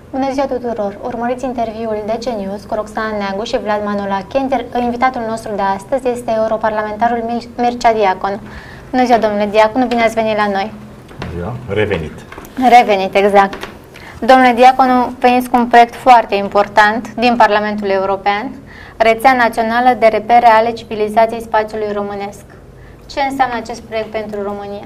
Bună ziua tuturor! Urmăriți interviul DC News cu Roxana Neagu și Vlad Manolache. Invitatul nostru de astăzi este europarlamentarul Mircea Diaconu. Bună ziua, domnule Diaconu, bine ați venit la noi! Bună ziua! Revenit! Revenit, exact! Domnule Diaconu, veniți cu un proiect foarte important din Parlamentul European, Rețea Națională de Repere ale Civilizației Spațiului Românesc. Ce înseamnă acest proiect pentru România?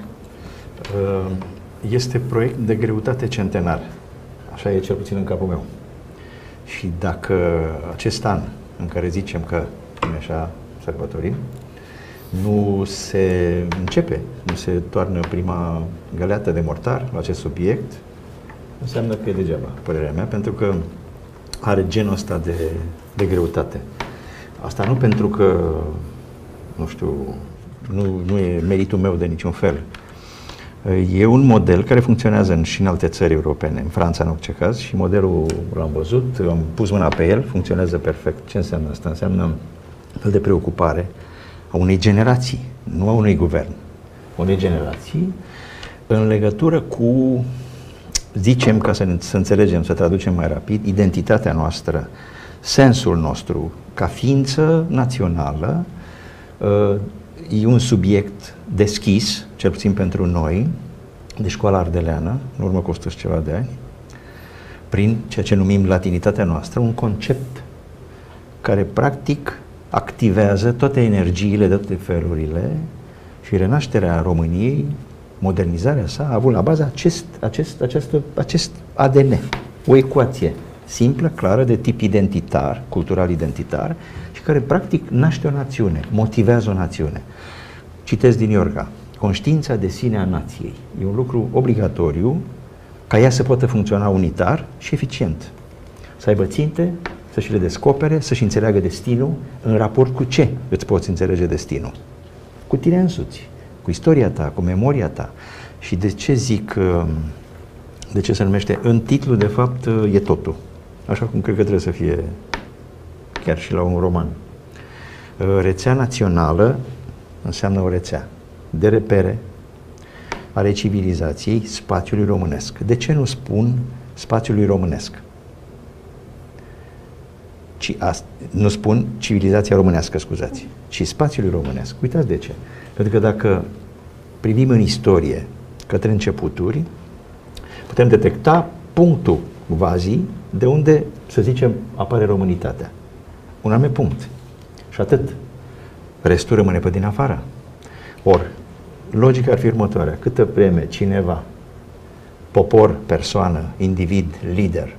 Este proiect de greutate centenar. Așa e cel puțin în capul meu. Și dacă acest an, în care zicem că, așa, sărbătorim, nu se începe, nu se toarnă prima găleată de mortar la acest subiect, înseamnă că e degeaba, părerea mea, pentru că are genul ăsta de greutate. Asta nu pentru că, nu știu, nu e meritul meu de niciun fel. E un model care funcționează și în alte țări europene, în Franța în orice caz, și modelul l-am văzut, am pus mâna pe el, funcționează perfect. Ce înseamnă asta? Înseamnă un fel de preocupare a unei generații, nu a unui guvern, unei generații, în legătură cu, zicem, ca să înțelegem, să traducem mai rapid, identitatea noastră, sensul nostru ca ființă națională. E un subiect deschis, cel puțin pentru noi, de școala ardeleană, în urmă cu 100 și ceva de ani, prin ceea ce numim latinitatea noastră, un concept care practic activează toate energiile de toate felurile și renașterea României, modernizarea sa, a avut la bază acest ADN, o ecuație simplă, clară, de tip identitar, cultural identitar, și care practic naște o națiune, motivează o națiune. Citesc din Iorga: conștiința de sine a nației. E un lucru obligatoriu ca ea să poată funcționa unitar și eficient. Să aibă ținte, să-și le descopere, să-și înțeleagă destinul. În raport cu ce îți poți înțelege destinul? Cu tine însuți, cu istoria ta, cu memoria ta. Și de ce zic, de ce se numește, în titlu de fapt e totul. Așa cum cred că trebuie să fie chiar și la un roman. Rețea națională înseamnă o rețea de repere ale civilizației spațiului românesc. De ce nu spun spațiului românesc? Nu spun civilizația românească, scuzați, ci spațiului românesc. Uitați de ce. Pentru că dacă privim în istorie către începuturi, putem detecta punctul vazii de unde, să zicem, apare românitatea. Un anume punct. Și atât. Restul rămâne pe din afară. Ori, logica ar fi următoarea: câtă vreme cineva, popor, persoană, individ, lider,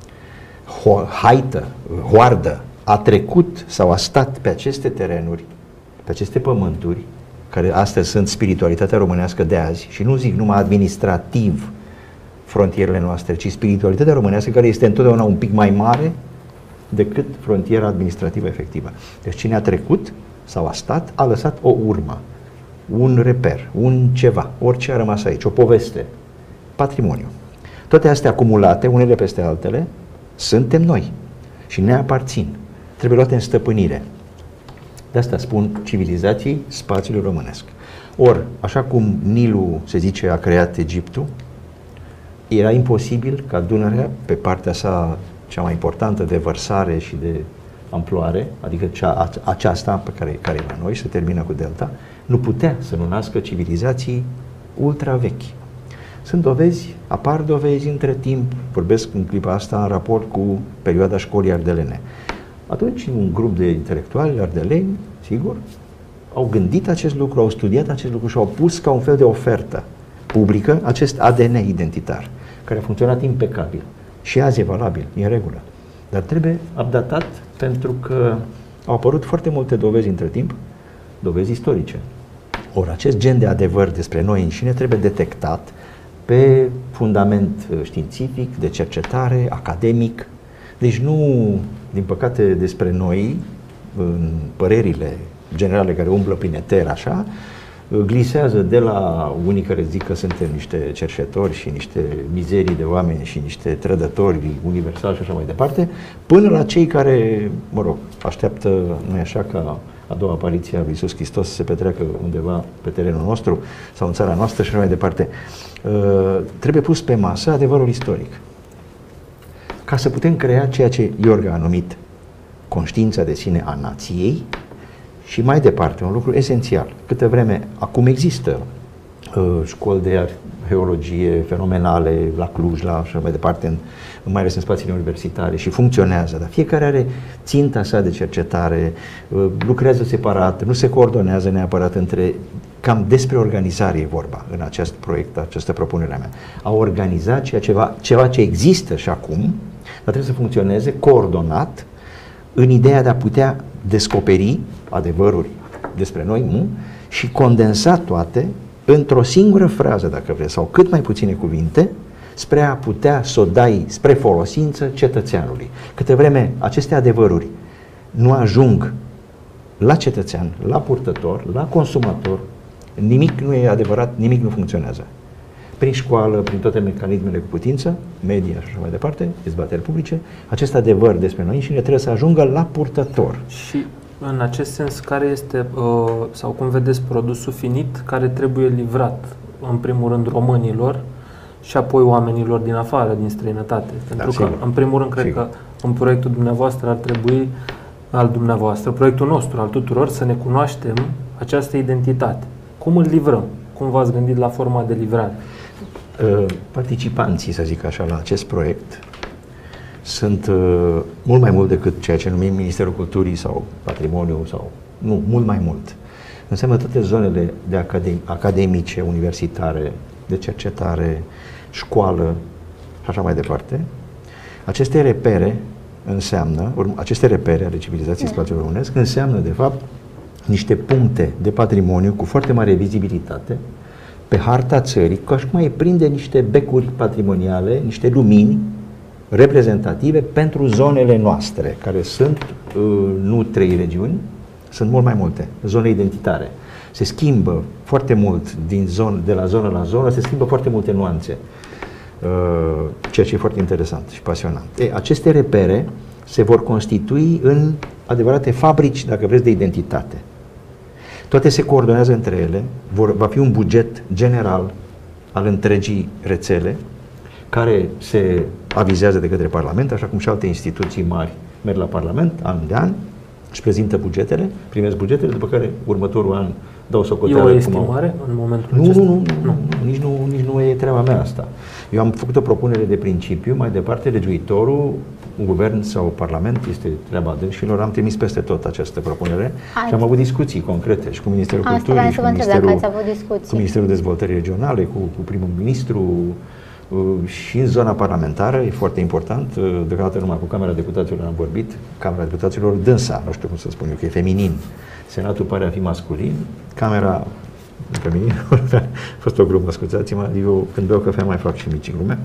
hoardă, a trecut sau a stat pe aceste terenuri, pe aceste pământuri, care astăzi sunt spiritualitatea românească de azi, și nu zic numai administrativ frontierele noastre, ci spiritualitatea românească, care este întotdeauna un pic mai mare decât frontiera administrativă efectivă. Deci cine a trecut sau a stat, a lăsat o urmă, un reper, un ceva, orice a rămas aici, o poveste, patrimoniu. Toate astea acumulate, unele peste altele, suntem noi și ne aparțin. Trebuie luate în stăpânire. De asta spun civilizației spațiului românesc. Ori, așa cum Nilul, se zice, a creat Egiptul, era imposibil ca Dunărea, pe partea sa cea mai importantă de vărsare și de amploare, adică aceasta pe care e la noi, se termină cu delta, nu putea să nu nască civilizații ultra vechi. Sunt dovezi, apar dovezi între timp, vorbesc în clipa asta în raport cu perioada școlii ardelene. Atunci un grup de intelectuali ardeleni, sigur, au gândit acest lucru, au studiat acest lucru și au pus ca un fel de ofertă publică acest ADN identitar, care a funcționat impecabil. Și azi e valabil, e în regulă. Dar trebuie updatat pentru că au apărut foarte multe dovezi între timp, dovezi istorice. Ori acest gen de adevăr despre noi înșine trebuie detectat pe fundament științific, de cercetare, academic. Deci nu, din păcate, despre noi, în părerile generale care umblă prin eter, așa, glisează de la unii care zic că suntem niște cerșetori și niște mizerii de oameni și niște trădători universali și așa mai departe, până la cei care, mă rog, așteaptă, nu-i așa, ca a doua apariție a lui Iisus Hristos să se petreacă undeva pe terenul nostru sau în țara noastră și așa mai departe. Trebuie pus pe masă adevărul istoric. ca să putem crea ceea ce Iorga a numit conștiința de sine a nației și mai departe, un lucru esențial. Câtă vreme acum există școli de arheologie fenomenale la Cluj, la așa mai departe, mai ales în spațiile universitare și funcționează, dar fiecare are ținta sa de cercetare, lucrează separat, nu se coordonează neapărat între. Cam despre organizare e vorba în acest proiect, această propunere a mea. A organiza ceva ce există și acum, dar trebuie să funcționeze coordonat în ideea de a putea descoperi adevăruri despre noi și condensa toate într-o singură frază, dacă vreți, sau cât mai puține cuvinte, spre a putea să o dai spre folosință cetățeanului. Câte vreme aceste adevăruri nu ajung la cetățean, la purtător, la consumator, nimic nu e adevărat, nimic nu funcționează. Prin școală, prin toate mecanismele cu putință, media și așa mai departe, dezbateri publice, acest adevăr despre noi înșine trebuie să ajungă la purtător. Și în acest sens, care este, sau cum vedeți, produsul finit care trebuie livrat, în primul rând, românilor și apoi oamenilor din afară, din străinătate? Pentru că, în primul rând, cred că în proiectul dumneavoastră ar trebui, al dumneavoastră, proiectul nostru, al tuturor, să ne cunoaștem această identitate. Cum îl livrăm? Cum v-ați gândit la forma de livrare? Participanții, să zic așa, la acest proiect sunt mult mai mult decât ceea ce numim Ministerul Culturii sau Patrimoniu sau... Nu, mult mai mult. Înseamnă toate zonele de academice, universitare, de cercetare, școală și așa mai departe. Aceste repere ale civilizației spațiului românesc înseamnă, de fapt, niște puncte de patrimoniu cu foarte mare vizibilitate pe harta țării, ca și cum mai prinde niște becuri patrimoniale, niște lumini reprezentative pentru zonele noastre, care sunt nu 3 regiuni, sunt mult mai multe, zone identitare. Se schimbă foarte mult de la zonă la zonă, se schimbă foarte multe nuanțe, ceea ce e foarte interesant și pasionant. Aceste repere se vor constitui în adevărate fabrici, dacă vreți, de identitate. Toate se coordonează între ele, va fi un buget general al întregii rețele, care se avizează de către Parlament, așa cum și alte instituții mari merg la Parlament, an de an, își prezintă bugetele, primesc bugetele, după care următorul an dau socoteală. E o estimare în momentul acesta? Nu, nici nu e treaba mea asta. Eu am făcut o propunere de principiu, mai departe legiuitorul, un guvern sau parlament, este treaba dânșilor, am trimis peste tot această propunere și am avut discuții concrete și cu Ministerul Culturii, și cu Ministerul Dezvoltării Regionale, cu primul ministru, și în zona parlamentară, e foarte important, deocamdată numai cu Camera Deputaților am vorbit, Camera Deputaților dânsa, nu știu cum să spun eu, că e feminin, Senatul pare a fi masculin, Camera feminin, a fost o glumă, scuzați-mă, eu când beau cafea mai fac și mici glume.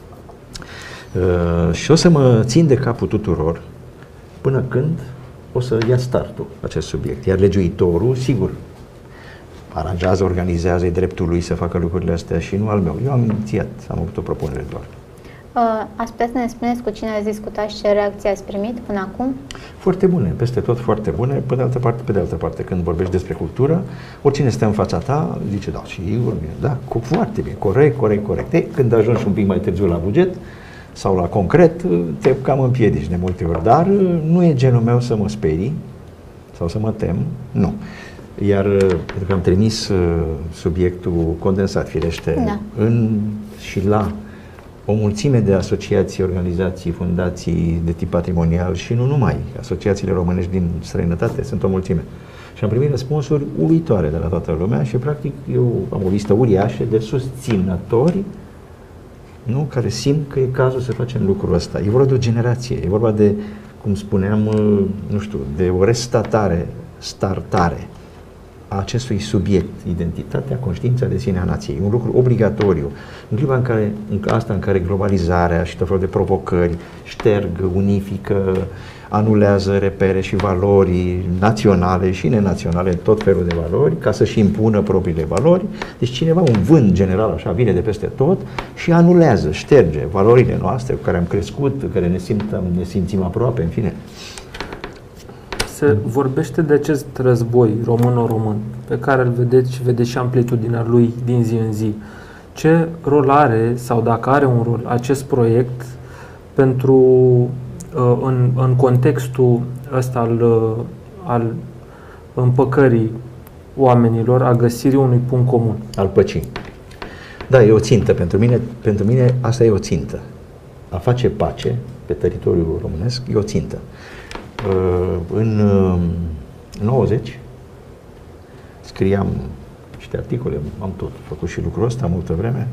Și o să mă țin de capul tuturor până când o să ia startul acest subiect, iar legiuitorul, sigur, aranjează, organizează, e dreptul lui să facă lucrurile astea și nu al meu. Eu am inițiat, am avut o propunere doar. Ați putea să ne spuneți cu cine ați discutat și ce reacții ați primit până acum? Foarte bune, peste tot foarte bune. Pe de altă parte, când vorbești despre cultură, oricine stă în fața ta, zice, da, și eu, da, foarte bine, corect. Când ajungi un pic mai târziu la buget sau la concret, te cam împiedici de multe ori, dar nu e genul meu să mă sperii sau să mă tem, nu. Iar pentru că am trimis subiectul condensat, firește, și la o mulțime de asociații, organizații, fundații de tip patrimonial și nu numai, asociațiile românești din străinătate, sunt o mulțime. Și am primit răspunsuri uluitoare de la toată lumea și practic eu am o listă uriașă de susținători, nu, care simt că e cazul să facem lucrul ăsta. E vorba de o generație, e vorba de, cum spuneam, nu știu, de o startare a acestui subiect, identitatea, conștiința de sine a nației. Un lucru obligatoriu. În clipa în care globalizarea și tot felul de provocări șterg, unifică, anulează repere și valori naționale și nenaționale, tot felul de valori, ca să-și impună propriile valori. Deci cineva, un vânt general așa, vine de peste tot și anulează, șterge valorile noastre cu care am crescut, cu care ne simțim aproape, în fine. Se vorbește de acest război româno-român, pe care îl vedeți și vedeți și amplitudinea lui din zi în zi. Ce rol are, sau dacă are un rol, acest proiect pentru în contextul ăsta al împăcării oamenilor, a găsirii unui punct comun. Al păcii. Da, e o țintă. Pentru mine asta e o țintă. A face pace pe teritoriul românesc e o țintă. În 90 scriam niște articole, am tot făcut și lucrul ăsta multă vreme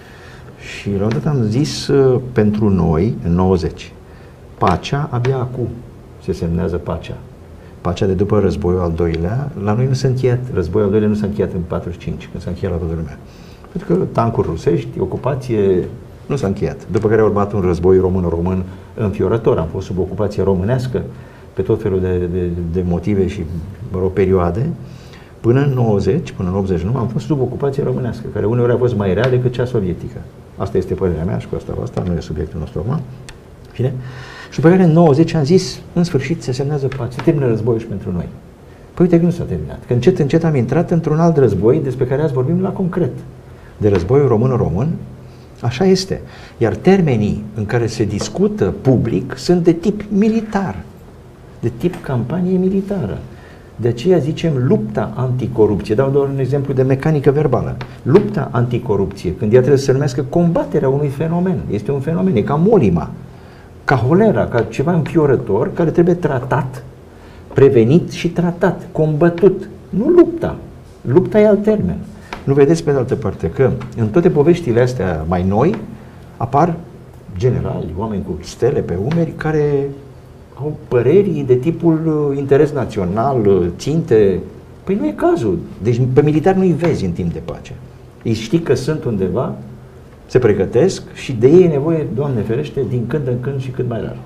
și la un dat am zis pentru noi, în 90, pacea abia acum se semnează pacea. Pacea de după războiul al doilea, la noi nu s-a încheiat, războiul al doilea nu s-a încheiat în 45, când s-a încheiat la toată lumea. Pentru că tancuri rusești, ocupație, nu s-a încheiat. După care a urmat un război român-român înfiorător. Am fost sub ocupație românească pe tot felul de motive și, mă rog, perioade. Până în 90, până în 89, am fost sub ocupație românească, care uneori a fost mai rea decât cea sovietică. Asta este părerea mea și cu asta nu e subiectul nostru acum. Fine? Și după care în 90 am zis, în sfârșit se semnează pace, se termină războiul și pentru noi. Păi uite că nu s-a terminat, că încet, încet am intrat într-un alt război despre care azi vorbim la concret. De războiul român-român, așa este. Iar termenii în care se discută public sunt de tip militar, de tip campanie militară. De aceea zicem lupta anticorupție. Dau doar un exemplu de mecanică verbală. Lupta anticorupție, când ea trebuie să se numească combaterea unui fenomen. Este un fenomen, e ca molima, ca holera, ca ceva înfiorător care trebuie tratat, prevenit și tratat, combătut. Nu lupta. Lupta e alt termen. Nu vedeți pe de altă parte că în toate poveștile astea mai noi apar generali, oameni cu stele pe umeri care au păreri de tipul interes național, ținte. Păi nu e cazul. Deci pe militari nu-i vezi în timp de pace. Îi știi că sunt undeva, se pregătesc și de ei e nevoie, Doamne ferește, din când în când și cât mai rar.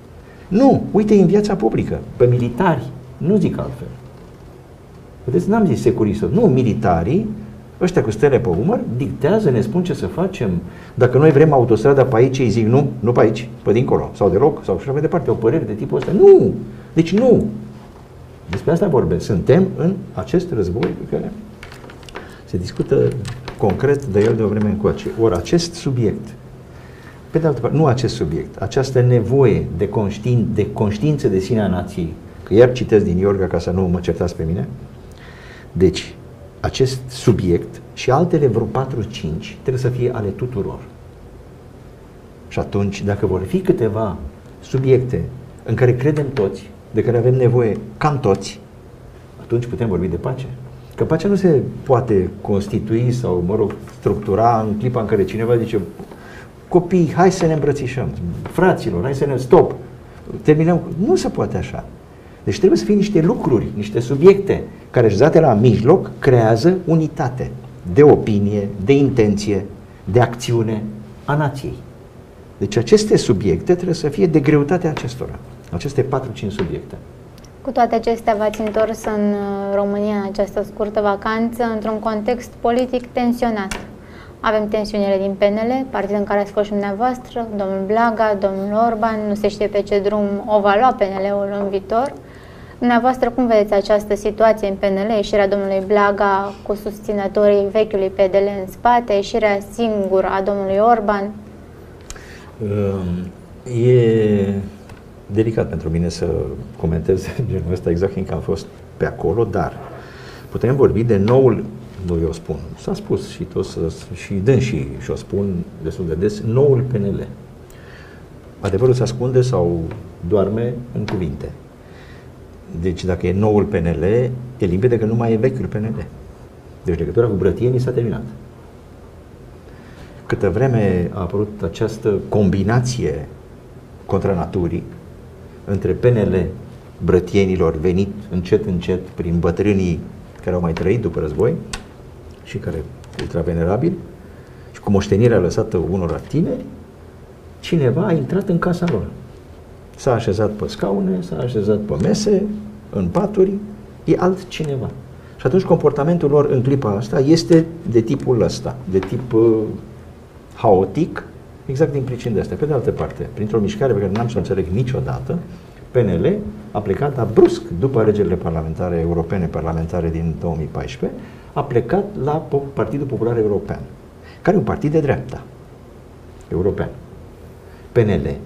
Nu, uite în viața publică, pe militari, nu zic altfel. Vedeți, n-am zis securistă, nu, militarii, ăștia cu stele pe umăr, dictează, ne spun ce să facem. Dacă noi vrem autostrada pe aici, îi zic nu, nu pe aici, pe dincolo, sau deloc, sau așa mai departe, o părere de tipul ăsta. Nu! Deci nu! Despre asta vorbesc. Suntem în acest război pe care se discută concret de el de o vreme încoace. Ori acest subiect, pe de altă parte, nu acest subiect, această nevoie de conștiință de sine a nației, că iar citesc din Iorga ca să nu mă certați pe mine, deci, acest subiect și altele vreo 4-5 trebuie să fie ale tuturor. Și atunci, dacă vor fi câteva subiecte în care credem toți, de care avem nevoie cam toți, atunci putem vorbi de pace. Că pacea nu se poate constitui sau, mă rog, structura în clipa în care cineva zice copii, hai să ne îmbrățișăm, fraților, hai să ne stop, terminăm. Nu se poate așa. Deci trebuie să fie niște lucruri, niște subiecte care, așezate la mijloc, creează unitate de opinie, de intenție, de acțiune a nației. Deci aceste subiecte trebuie să fie de greutatea acestora. Aceste 4-5 subiecte. Cu toate acestea v-ați întors în România în această scurtă vacanță într-un context politic tensionat. Avem tensiunile din PNL, partid în care ați fost și dumneavoastră, domnul Blaga, domnul Orban, nu se știe pe ce drum o va lua PNL-ul în viitor. Dumneavoastră, cum vedeți această situație în PNL, ieșirea domnului Blaga cu susținătorii vechiului PDL în spate, ieșirea singură a domnului Orban? E delicat pentru mine să comentez genul ăsta exact fiindcă am fost pe acolo, dar putem vorbi de noul, nu eu spun, s-a spus și toți și dânsii și o spun destul de des, noul PNL. Adevărul se ascunde sau doarme în cuvinte. Deci dacă e noul PNL, e limpede că nu mai e vechiul PNL. Deci legătura cu brătienii s-a terminat. Câtă vreme a apărut această combinație contra naturii între PNL brătienilor venit încet, încet prin bătrânii care au mai trăit după război și care ultravenerabili și cu moștenirea lăsată unor tineri, cineva a intrat în casa lor. S-a așezat pe scaune, s-a așezat pe mese, în paturi, e altcineva. Și atunci comportamentul lor în clipa asta este de tipul ăsta, de tip haotic, exact din pricini de astea. Pe de altă parte, printr-o mișcare pe care n-am să o înțeleg niciodată, PNL a plecat, dar brusc, după alegerile parlamentare europene, parlamentare din 2014, a plecat la Partidul Popular European, care e un partid de dreapta, european. PNL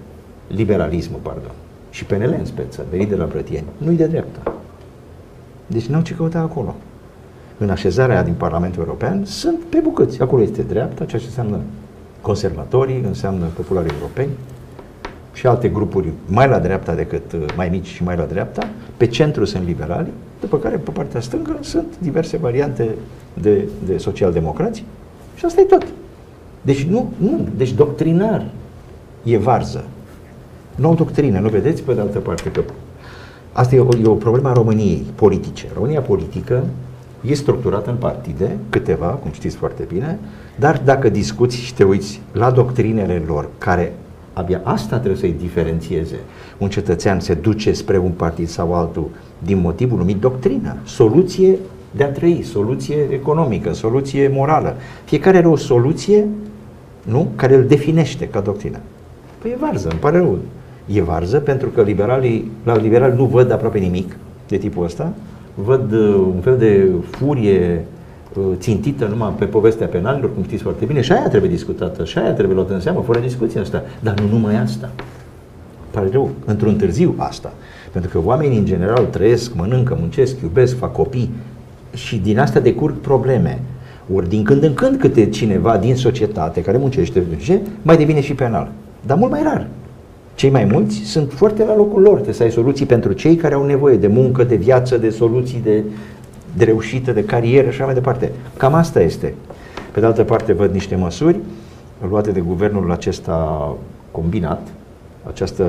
liberalismul, pardon, și PNL în speță, venit de la Brătieni, nu-i de dreapta. Deci n-au ce căuta acolo. În așezarea din Parlamentul European sunt pe bucăți. Acolo este dreapta, ceea ce înseamnă conservatorii, înseamnă popularii europeni și alte grupuri mai la dreapta decât mai mici și mai la dreapta. Pe centru sunt liberali, după care pe partea stângă sunt diverse variante de social-democrați și asta e tot. Deci deci doctrinar e varză. Nu doctrină, nu vedeți pe de altă parte că asta e o problemă a României politice. România politică e structurată în partide, câteva, cum știți foarte bine, dar dacă discuți și te uiți la doctrinele lor, care abia asta trebuie să-i diferențieze, un cetățean se duce spre un partid sau altul din motivul numit doctrină, soluție de a trăi, soluție economică, soluție morală. Fiecare are o soluție, nu, care îl definește ca doctrină. Păi e varză, îmi pare rău. E varză pentru că la liberali nu văd aproape nimic de tipul ăsta, văd un fel de furie țintită numai pe povestea penalilor, cum știți foarte bine, și aia trebuie discutată, și aia trebuie luată în seamă, fără discuția asta. Dar nu numai asta. Pare rău, într-un târziu asta. Pentru că oamenii în general trăiesc, mănâncă, muncesc, iubesc, fac copii și din asta decurg probleme. Ori din când în când câte cineva din societate care muncește, mai devine și penal. Dar mult mai rar. Cei mai mulți sunt foarte la locul lor. Trebuie să ai soluții pentru cei care au nevoie de muncă, de viață, de soluții de reușită, de carieră și așa mai departe. Cam asta este. Pe de altă parte văd niște măsuri luate de guvernul acesta combinat, această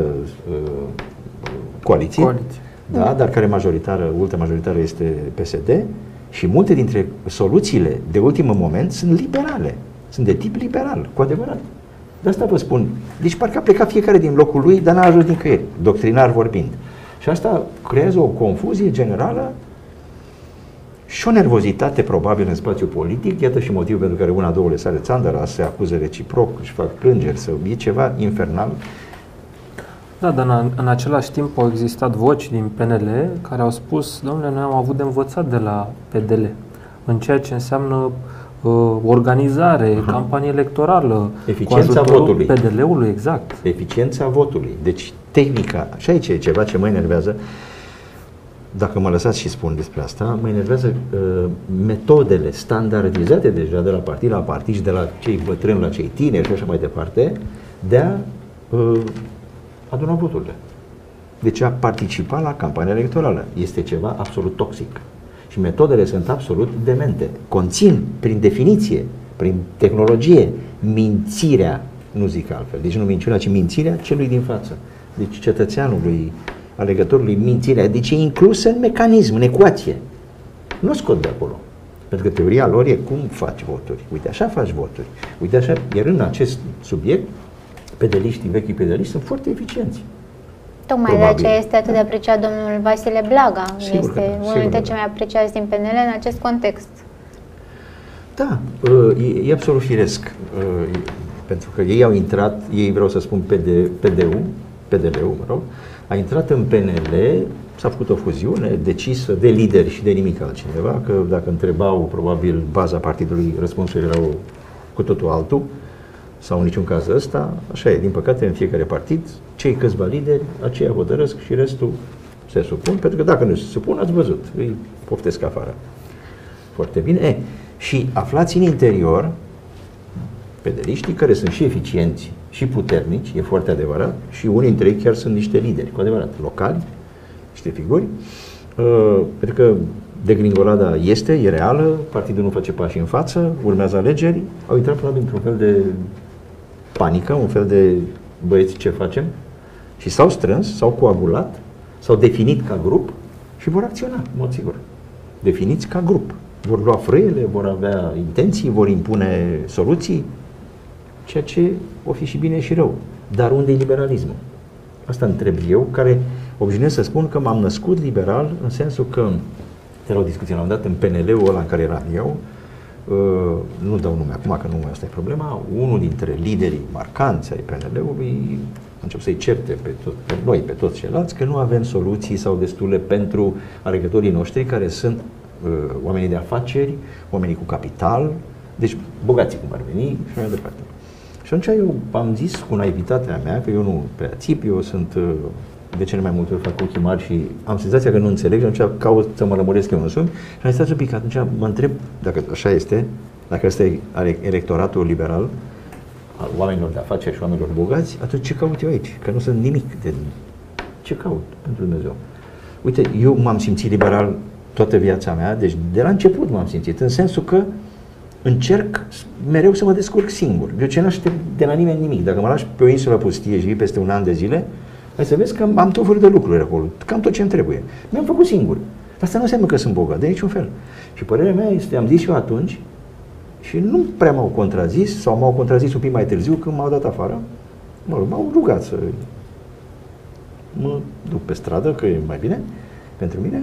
coaliție. Da, dar care ultima majoritară este PSD și multe dintre soluțiile de ultimul moment sunt liberale. Sunt de tip liberal, cu adevărat. De asta vă spun. Deci parcă a plecat fiecare din locul lui, dar n-a ajuns nicăieri, doctrinar vorbind. Și asta creează o confuzie generală și o nervozitate probabil în spațiul politic. Iată și motivul pentru care una, două le sare țandăra, se acuză reciproc, își fac plângeri, e ceva infernal. Da, dar în același timp au existat voci din PNL care au spus, domnule, noi am avut de învățat de la PDL în ceea ce înseamnă organizare, campanie electorală, eficiența votului. PDL-ului, exact. Eficiența votului. Deci tehnica, și aici e ceva ce mă enervează, dacă mă lăsați și spun despre asta, mă enervează metodele standardizate deja de la partid la partid și de la cei bătrâni la cei tineri și așa mai departe, de a aduna voturile. Deci a participa la campania electorală. Este ceva absolut toxic. Și metodele sunt absolut demente. Conțin, prin definiție, prin tehnologie, mințirea, nu zic altfel, deci nu minciuna, ci mințirea celui din față. Deci cetățeanului, alegătorului, mințirea. Deci e inclusă în mecanism, în ecuație. Nu scot de acolo. Pentru că teoria lor e cum faci voturi. Uite, așa faci voturi. Uite, așa, iar în acest subiect, pedeliștii, vechii pedeliști, sunt foarte eficienți. Tocmai de aceea este atât de apreciat domnul Vasile Blaga. Sigur este unul dintre cei mai apreciați din PNL în acest context. Da, e absolut firesc. Pentru că ei au intrat, vreau să spun PDL-ul, mă rog, a intrat în PNL, s-a făcut o fuziune decisă de lideri și de nimic altcineva, că dacă întrebau probabil baza partidului, răspunsul era cu totul altul, sau în niciun caz ăsta, așa e, din păcate în fiecare partid, cei câțiva lideri, aceia hotărăsc și restul se supun, pentru că dacă nu se supun, ați văzut, îi poftesc afară. Foarte bine. Și aflați în interior pedeliștii care sunt și eficienți și puternici, e foarte adevărat, și unii dintre ei chiar sunt niște lideri, cu adevărat, locali, niște figuri, pentru că degringolada e reală, partidul nu face pași în față, urmează alegeri, au intrat probabil într-un fel de panică, un fel de băieți, ce facem? Și s-au strâns, s-au coagulat, s-au definit ca grup și vor acționa, în mod sigur. Definiți ca grup. Vor lua frâiele, vor avea intenții, vor impune soluții, ceea ce o fi și bine și rău. Dar unde e liberalismul? Asta întreb eu, care obișnuiesc să spun că m-am născut liberal, în sensul că era o discuție la un dat în PNL-ul ăla în care eram eu, nu dau nume acum, că nu asta e problema, unul dintre liderii marcanți ai PNL-ului a început să-i certe pe toți ceilalți, că nu avem soluții sau destule pentru alegătorii noștri care sunt oamenii de afaceri, oamenii cu capital, deci bogații cum ar veni și mai departe. Și atunci eu am zis cu naivitatea mea, că eu nu prea țip, eu sunt, de cele mai multe ori fac ochii mari și am senzația că nu înțeleg și atunci caut să mă lămuresc eu însumi. Și am zis un pic, atunci mă întreb, dacă așa este, dacă ăsta e electoratul liberal, al oamenilor de afaceri și oamenilor bogați, atunci ce caut eu aici? Că nu sunt nimic de... Ce caut pentru Dumnezeu? Uite, eu m-am simțit liberal toată viața mea, deci de la început m-am simțit, în sensul că încerc mereu să mă descurc singur. Eu ce n-aștept de la nimeni nimic. Dacă mă lași pe o insulă pustie și vii peste un an de zile, hai să vezi că am tot felul de lucruri acolo, cam tot ce îmi trebuie. Mi-am făcut singur. Dar asta nu înseamnă că sunt bogat, de niciun fel. Și părerea mea este, am zis eu atunci, și nu prea m-au contrazis, sau m-au contrazis un pic mai târziu când m-au dat afară. M-au rugat să mă duc pe stradă, că e mai bine pentru mine.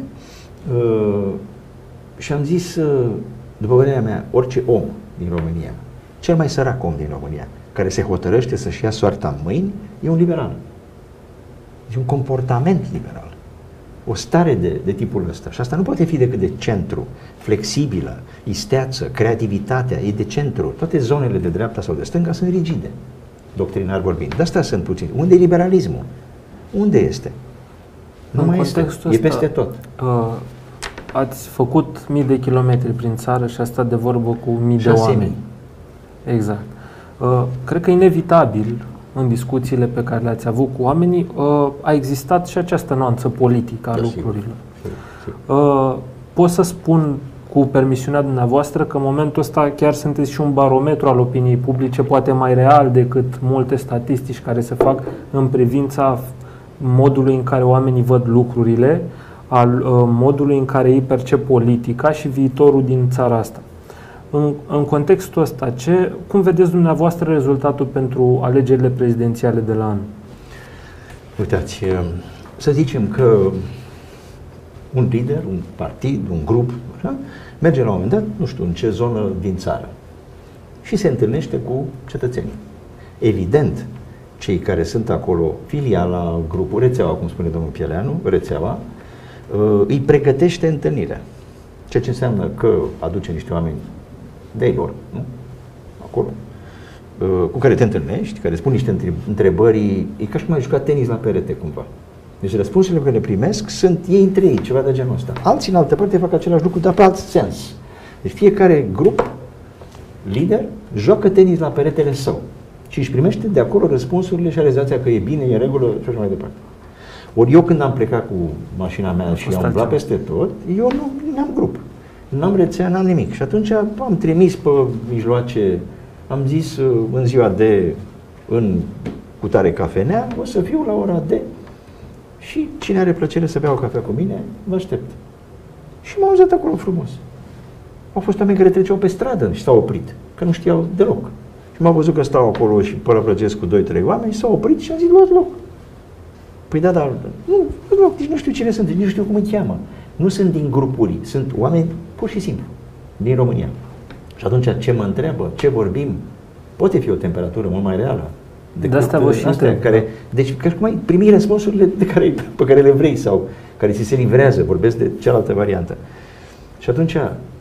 Și am zis, după părerea mea, orice om din România, cel mai sărac om din România, care se hotărăște să-și ia soarta în mâini, e un liberal. E un comportament liberal. O stare de tipul ăsta. Și asta nu poate fi decât de centru, flexibilă, isteață, creativitatea, e de centru. Toate zonele de dreapta sau de stânga sunt rigide, doctrinar vorbind. De asta sunt puțini. Unde e liberalismul? Unde este? Nu mai este. E peste tot. Ați făcut mii de kilometri prin țară și a stat de vorbă cu mii de oameni. Exact. Cred că inevitabil, în discuțiile pe care le-ați avut cu oamenii, a existat și această nuanță politică a lucrurilor. Pot să spun, cu permisiunea dumneavoastră, că în momentul ăsta chiar sunteți și un barometru al opiniei publice, poate mai real decât multe statistici care se fac în privința modului în care oamenii văd lucrurile, al modului în care ei percep politica și viitorul din țara asta. În contextul ăsta, cum vedeți dumneavoastră rezultatul pentru alegerile prezidențiale de la anul? Uitați, să zicem că un lider, un partid, un grup, așa, merge la un moment dat, nu știu, în ce zonă din țară și se întâlnește cu cetățenii. Evident, cei care sunt acolo, filiala, grupul, rețeaua, cum spune domnul Pieleanu, rețeaua, îi pregătește întâlnirea. Ceea ce înseamnă că aduce niște oameni de-ai lor, nu? Acolo, cu care te întâlnești, care spun niște întrebări, e ca și cum ai jucat tenis la perete, cumva. Deci răspunsurile pe care le primesc sunt ei între ei, ceva de genul ăsta. Alții, în altă parte, fac același lucru, dar pe alt sens. Deci fiecare grup, lider, joacă tenis la peretele său și își primește de acolo răspunsurile și realizația că e bine, e în regulă și așa mai departe. Ori eu când am plecat cu mașina mea și am umblat peste tot, eu nu am grup. N-am rețea, n-am nimic. Și atunci am trimis pe mijloace, am zis în ziua de, în cutare cafenea, o să fiu la ora de și cine are plăcere să bea o cafea cu mine, vă aștept. Și m-am auzit acolo frumos. Au fost oameni care treceau pe stradă și s-au oprit, că nu știau deloc. Și m-au văzut că stau acolo și părăprăgesc cu 2-3 oameni și s-au oprit și am zis, luați loc. Păi da, dar nici nu știu cine sunt, nici nu știu cum îi cheamă. Nu sunt din grupuri, sunt oameni pur și simplu, din România. Și atunci ce mă întreabă, ce vorbim, poate fi o temperatură mult mai reală. De asta vă și întreb. Deci, ca și cum ai primi răspunsurile pe care le vrei sau care ți se livrează, vorbesc de cealaltă variantă. Și atunci,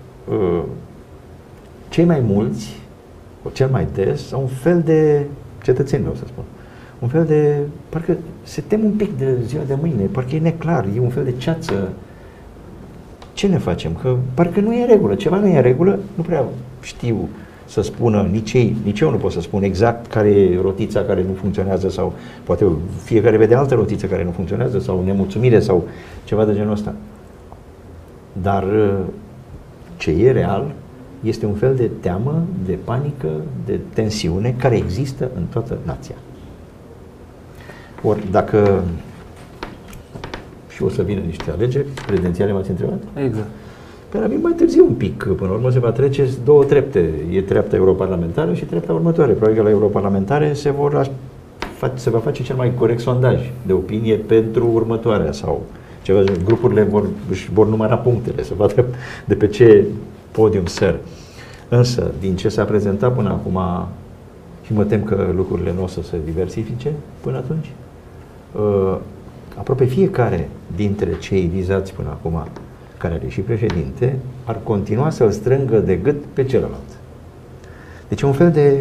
cei mai mulți, cel mai des, au un fel de cetățeni, vreau să spun. Un fel de, parcă se tem un pic de ziua de mâine, parcă e neclar, e un fel de ceață. Ce ne facem? Că parcă nu e în regulă, ceva nu e în regulă, nu prea știu să spună, nici eu nu pot să spun exact care e rotița care nu funcționează sau poate fiecare vede altă rotiță care nu funcționează sau nemulțumire sau ceva de genul ăsta. Dar ce e real este un fel de teamă, de panică, de tensiune care există în toată nația. Ori dacă și o să vină niște alegeri prezidențiale, m-ați întrebat? Exact. Pe la mine mai târziu un pic, până la urmă se va trece două trepte. E treapta europarlamentară și treapta următoare. Probabil că la europarlamentare se va face cel mai corect sondaj de opinie pentru următoarea sau ceva. Grupurile își vor număra punctele, să vadă de pe ce podium săr. Însă, din ce s-a prezentat până acum, și mă tem că lucrurile nu o să se diversifice până atunci, aproape fiecare dintre cei vizați până acum, care are și președinte, ar continua să-l strângă de gât pe celălalt. Deci e un fel de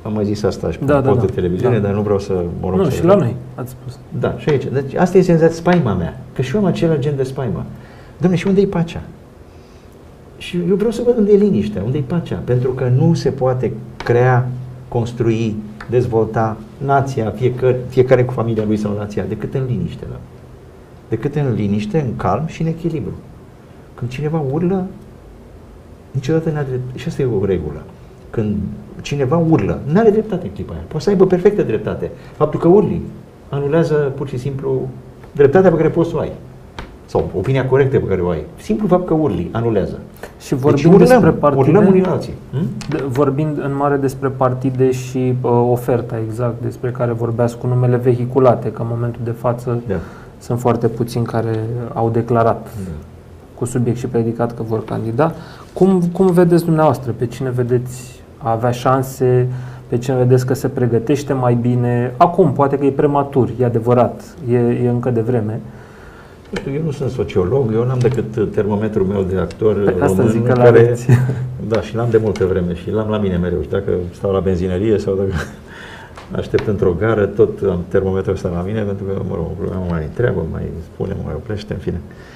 am mai zis asta și pe Da, de televiziune, dar nu vreau să mă rog. Nu, și la noi, ați spus. Da, și aici. Deci asta e senzația, spaima mea. Că și eu am același gen de spaimă. Dom'le, și unde e pacea? Și eu vreau să văd unde e liniștea, unde e pacea. Pentru că nu se poate crea, construi, dezvolta nația, fiecare cu familia lui sau nația, decât în liniște. Da? Decât în liniște, în calm și în echilibru. Când cineva urlă, niciodată n-are dreptate. Și asta e o regulă. Când cineva urlă, n-are dreptate în clipa aia. Poate să aibă perfectă dreptate. Faptul că urli anulează pur și simplu dreptatea pe care poți să o ai. Sau opinia corectă pe care o ai. Simplu fapt că urli anulează. Și vorbind despre partide, unii la alții. Vorbind în mare despre partide și oferta exact despre care vorbeați cu numele vehiculate, că în momentul de față sunt foarte puțini care au declarat cu subiect și predicat că vor candida. Cum vedeți dumneavoastră? Pe cine vedeți a avea șanse? Pe cine vedeți că se pregătește mai bine? Acum, poate că e prematur, e adevărat, e încă de vreme. Eu nu sunt sociolog, eu n-am decât termometrul meu de actor român, care, da, și l-am de multă vreme și l-am la mine mereu. Și dacă stau la benzinărie sau dacă aștept într-o gară, tot am termometrul ăsta la mine, pentru că, mă rog, mă mai întreabă, mai spune, mă mai oprește, în fine.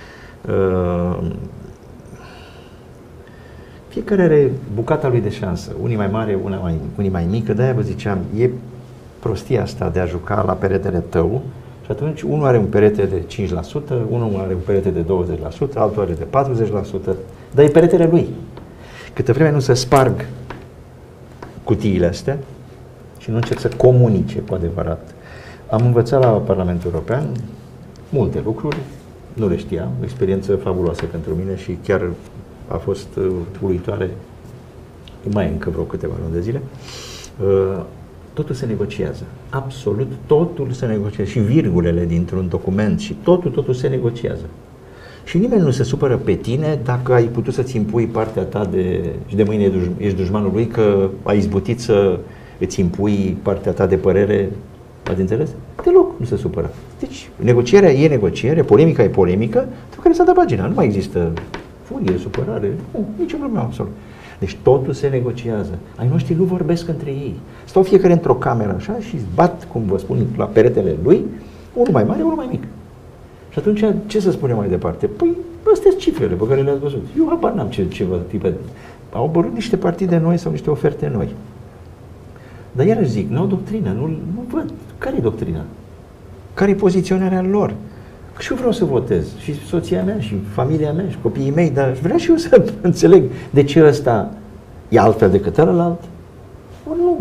Fiecare are bucata lui de șansă, unii mai mare, unii mai mică, de-aia vă ziceam, e prostia asta de a juca la peretele tău. Și atunci unul are un perete de 5%, unul are un perete de 20%, altul are de 40%, dar e peretele lui. Câtă vreme nu se sparg cutiile astea și nu încep să comunice cu adevărat. Am învățat la Parlamentul European multe lucruri, nu le știam, o experiență fabuloasă pentru mine și chiar a fost uluitoare, mai încă vreo câteva luni de zile. Totul se negociază. Absolut totul se negociază. Și virgulele dintr-un document și totul se negociază. Și nimeni nu se supără pe tine dacă ai putut să-ți impui partea ta și de mâine ești dușmanul lui, că ai izbutit să îți impui partea ta de părere. Ați înțeles? Deloc nu se supără. Deci, negocierea e negociere, polemica e polemică, după care s-a dat pagina. Nu mai există furie, supărare, nicio problemă absolut. Deci totul se negociază. Ai noștri nu vorbesc între ei. Stau fiecare într-o cameră așa și bat, cum vă spun, la peretele lui, unul mai mare, unul mai mic. Și atunci, ce să spunem mai departe? Păi, astea sunt cifrele pe care le-ați văzut. Eu habar n-am ce vă tipe. Au apărut niște partide noi sau niște oferte noi. Dar iarăși zic, nu au doctrină, nu văd. Care e doctrina? Care e poziționarea lor? Și eu vreau să votez. Și soția mea, și familia mea, și copiii mei, dar vreau și eu să înțeleg de ce ăsta e altfel decât ălălalt. Ori nu.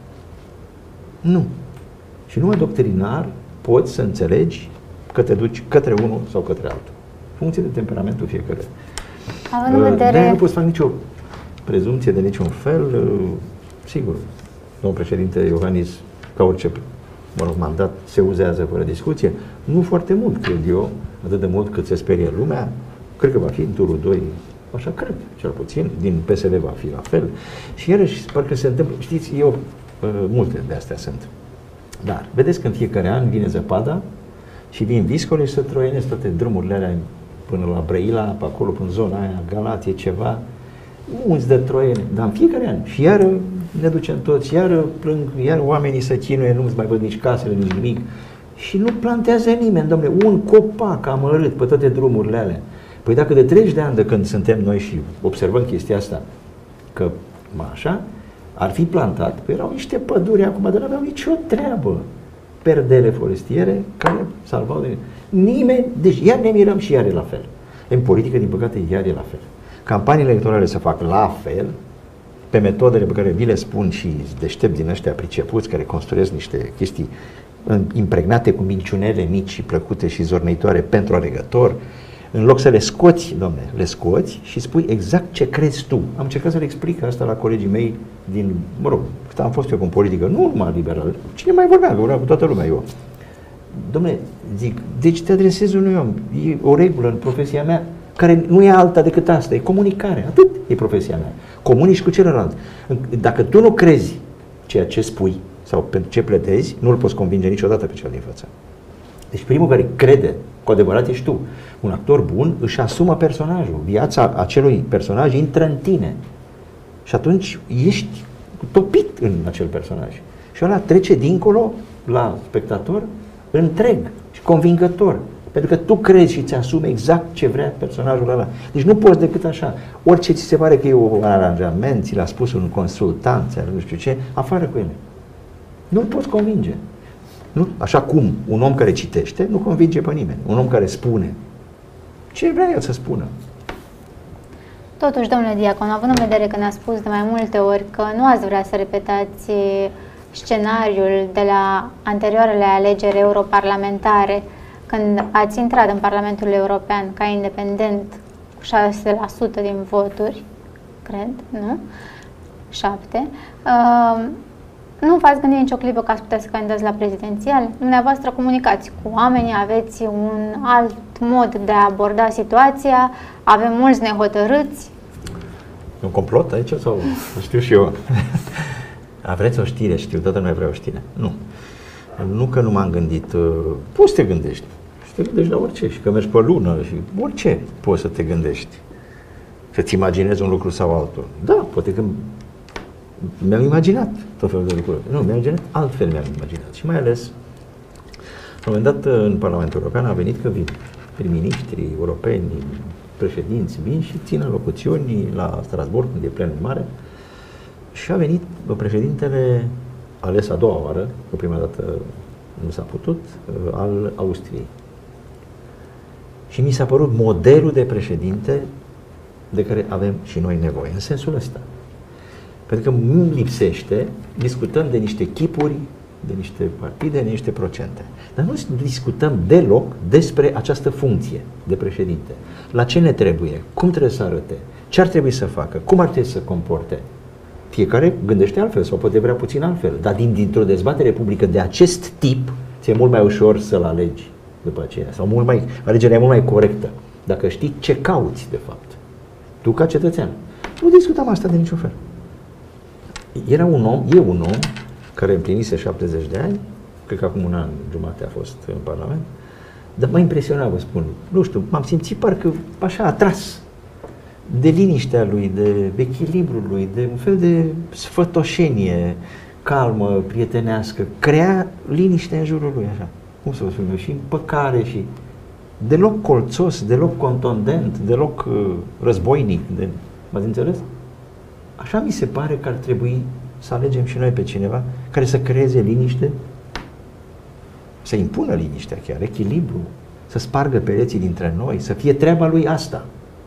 Nu. Și numai doctrinar poți să înțelegi că te duci către unul sau către altul. Funcție de temperamentul fiecare. Având în vedere... De-aia nu poți să fac nicio prezumție de niciun fel. Sigur, domnul președinte Iohannis, ca orice mandat, se uzează fără discuție. Nu foarte mult, cred eu, atât de mult cât se sperie lumea. Cred că va fi în turul 2, așa cred, cel puțin, din PSL va fi la fel. Și iarăși, parcă se întâmplă, știți, multe de astea sunt. Dar, vedeți că în fiecare an vine zăpada și vin viscole și se troienesc toate drumurile alea până la Brăila, pe acolo, până în zona aia, Galație, ceva. Unți de troiene, dar în fiecare an. Și iară ne ducem toți, iară plâng, iar oamenii se chinuie, nu-ți mai văd nici casele, nici nimic. Și nu plantează nimeni, dom'le, un copac amărât pe toate drumurile alea. Păi dacă de 30 de ani de când suntem noi și observăm chestia asta, că așa, ar fi plantat, păi erau niște păduri acum, dar nu aveau nicio treabă. Perdele forestiere care salvau de... Nimeni, deci iar ne mirăm și iar e la fel. În politică, din păcate, iar e la fel. Campaniile electorale se fac la fel, pe metodele pe care vi le spun și deștept din ăștia pricepuți care construiesc niște chestii impregnate cu minciunele mici și plăcute și zornitoare pentru alegător, în loc să le scoți, domne, le scoți și spui exact ce crezi tu. Am încercat să le explic asta la colegii mei din, mă rog, cât am fost eu cu politică, nu numai liberal, cine mai vorbea, că vorbea cu toată lumea eu. Domne, zic, deci te adresezi unui om, e o regulă în profesia mea, care nu e alta decât asta, e comunicare, atât e profesia mea. Comunici cu celălalt. Dacă tu nu crezi ceea ce spui sau pentru ce pledezi, nu îl poți convinge niciodată pe cel din față. Deci primul care crede cu adevărat ești tu. Un actor bun își asumă personajul. Viața acelui personaj intră în tine. Și atunci ești topit în acel personaj. Și ăla trece dincolo la spectator întreg și convingător. Pentru că tu crezi și îți asumi exact ce vrea personajul ăla. Deci nu poți decât așa. Orice ți se pare că e un aranjament, ți l-a spus un consultant, nu știu ce, afară cu ele. Nu-l poți convinge. Nu? Așa cum un om care citește nu convinge pe nimeni. Un om care spune ce vrea el să spună. Totuși, domnule Diacon, având în vedere că ne-a spus de mai multe ori că nu ați vrea să repetați scenariul de la anterioarele alegeri europarlamentare, când ați intrat în Parlamentul European ca independent cu 6% din voturi, cred, nu? 7. Nu v-ați gândit nicio clipă că ați putea să candidați la prezidențial? Dumneavoastră comunicați cu oamenii, aveți un alt mod de a aborda situația, avem mulți nehotărâți. E un complot aici sau știu și eu? Vreți o știre? Știu, toată lumea vrea o știre. Nu. Nu că nu m-am gândit. Poți să te gândești. Și te gândești la orice. Și că mergi pe lună și orice poți să te gândești. Să-ți imaginezi un lucru sau altul. Da, poate că mi-am imaginat tot felul de lucruri. Nu, mi-am imaginat altfel, mi-am imaginat. Și mai ales, la un moment dat, în Parlamentul European a venit că vin prim-ministrii europeni, președinți vin și țin alocuțiuni la Strasbourg, unde e plenul mare. Și a venit președintele ales a doua oară, că prima dată nu s-a putut, al Austriei. Și mi s-a părut modelul de președinte de care avem și noi nevoie, în sensul ăsta. Pentru că îmi lipsește, discutăm de niște chipuri, de niște partide, de niște procente. Dar nu discutăm deloc despre această funcție de președinte. La ce ne trebuie? Cum trebuie să arate? Ce ar trebui să facă? Cum ar trebui să se comporte? Fiecare gândește altfel sau poate vrea puțin altfel. Dar dintr-o dezbatere publică de acest tip, ți-e mult mai ușor să-l alegi după aceea. Sau alegerea e mult mai corectă. Dacă știi ce cauți, de fapt. Tu ca cetățean. Nu discutam asta de niciun fel. E un om care împlinise 70 de ani, cred că acum un an jumate a fost în Parlament, dar m-a impresionat, vă spun. Nu știu, m-am simțit parcă așa atras de liniștea lui, de echilibrul lui, de un fel de sfătoșenie calmă, prietenească. Crea liniște în jurul lui, așa. Cum să vă spun eu? Și împăcare și deloc colțos, deloc contondent, deloc războinic. M-ați înțeles? Așa mi se pare că ar trebui să alegem și noi pe cineva care să creeze liniște, să impună liniștea chiar, echilibru, să spargă pereții dintre noi, să fie treaba lui asta.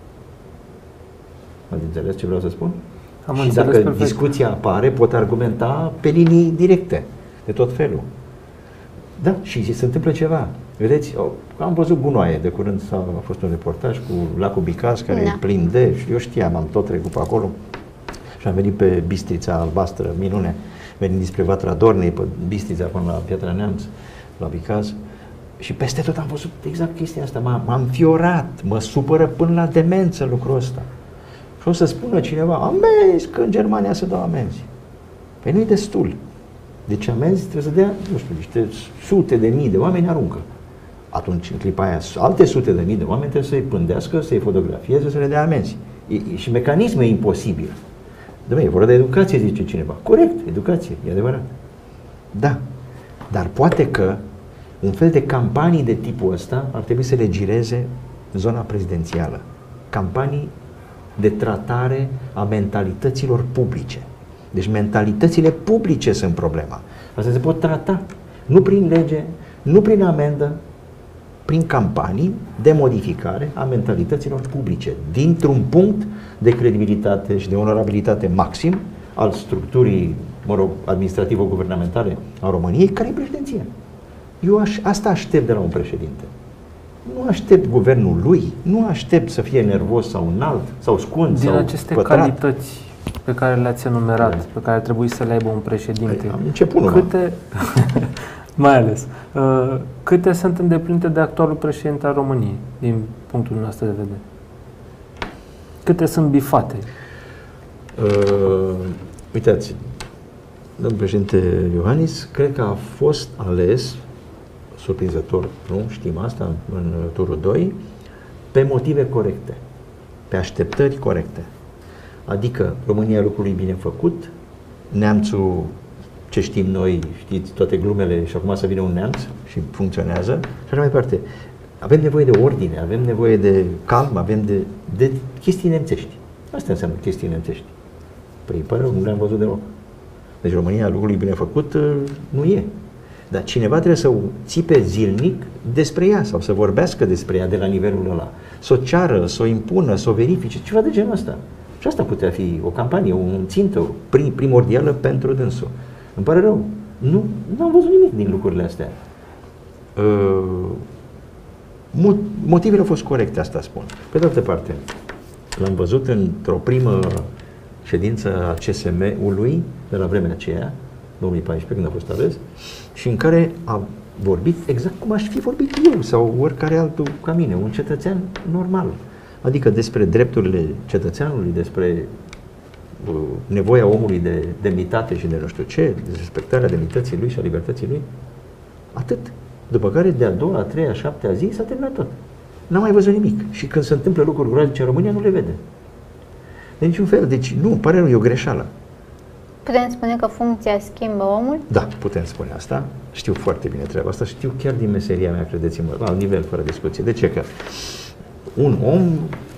Ați înțeles ce vreau să spun? Și dacă perfect. Discuția apare, pot argumenta pe linii directe, de tot felul. Da, și se întâmplă ceva. Vedeți, am văzut gunoaie, de curând a fost un reportaj cu lacul Bicaz, care e plin de, și eu știam, am tot trecut pe acolo, și am venit pe Bistrița Albastră, minune, venind dinspre Vatra Dornei, pe Bistrița până la Piatra Neamț, la Bicaz, și peste tot am văzut exact chestia asta, m-am înfiorat, mă supără până la demență lucrul ăsta. Și o să spună cineva, amenzi, că în Germania se dau amenzi. Păi nu-i destul. Deci amenzi trebuie să dea, nu știu, niște sute de mii de oameni aruncă. Atunci, în clipa aia, alte sute de mii de oameni trebuie să-i pândească, să-i fotografieze, să le dea amenzi. Și mecanismul e imposibil. E vorba de educație, zice cineva. Corect, educație, e adevărat. Da, dar poate că un fel de campanii de tipul ăsta ar trebui să le gireze zona prezidențială. Campanii de tratare a mentalităților publice. Deci mentalitățile publice sunt problema. Asta se pot trata, nu prin lege, nu prin amendă, prin campanii de modificare a mentalităților publice, dintr-un punct de credibilitate și de onorabilitate maxim al structurii, administrativo-guvernamentale a României, care e președinția. Eu asta aștept de la un președinte. Nu aștept guvernul lui, nu aștept să fie nervos sau înalt, sau scund, din sau aceste pătrat. Calități pe care le-ați enumerat, pe care trebuie să le aibă un președinte, am început câte, mai ales, câte sunt îndeplinite de actualul președinte al României, din punctul nostru de vedere? Câte sunt bifate? Uitați, domnul președinte Iohannis, cred că a fost ales, surprinzător, nu știm asta, în turul 2, pe motive corecte, pe așteptări corecte. Adică România lucrului bine făcut, neamțul, ce știm noi, știți, toate glumele și acum să vină un neamț și funcționează și așa mai departe. Avem nevoie de ordine, avem nevoie de calm, avem de chestii nemțești. Asta înseamnă chestii nemțești. Păi, pare rău, nu le-am văzut deloc. Deci România, lucrului bine făcut, nu e. Dar cineva trebuie să o țipe zilnic despre ea sau să vorbească despre ea de la nivelul ăla. Să o ceară, să o impună, să o verifice, ceva de genul ăsta. Și asta putea fi o campanie, un țintă primordială pentru dânsul. Îmi pare rău. Nu am văzut nimic din lucrurile astea. Motivele au fost corecte, asta spun. Pe de altă parte, l-am văzut într-o primă ședință a CSM-ului de la vremea aceea, 2014, când a fost ales, și în care a vorbit exact cum aș fi vorbit eu sau oricare altul ca mine, un cetățean normal. Adică despre drepturile cetățeanului, despre nevoia omului de demnitate și de nu știu ce, de respectarea demnității lui și a libertății lui. Atât. După care, de-a doua, a treia, a șaptea zi, s-a terminat tot. N-am mai văzut nimic. Și când se întâmplă lucruri groaznice în România, nu le vede. De niciun fel. Deci, nu, pare rău, e o greșeală. Putem spune că funcția schimbă omul? Da, putem spune asta. Știu foarte bine treaba asta. Știu chiar din meseria mea, credeți-mă, la un nivel fără discuție. De ce? Că un om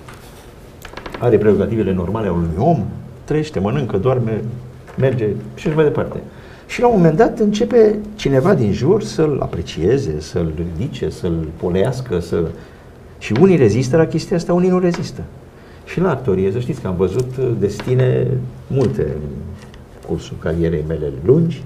are prerogativele normale a unui om, trăiește, mănâncă, doarme, merge și așa mai departe. Și la un moment dat începe cineva din jur să-l aprecieze, să-l ridice, să-l polească, și unii rezistă la chestia asta, unii nu rezistă. Și la actorie, să știți că am văzut destine multe în cursul carierei mele lungi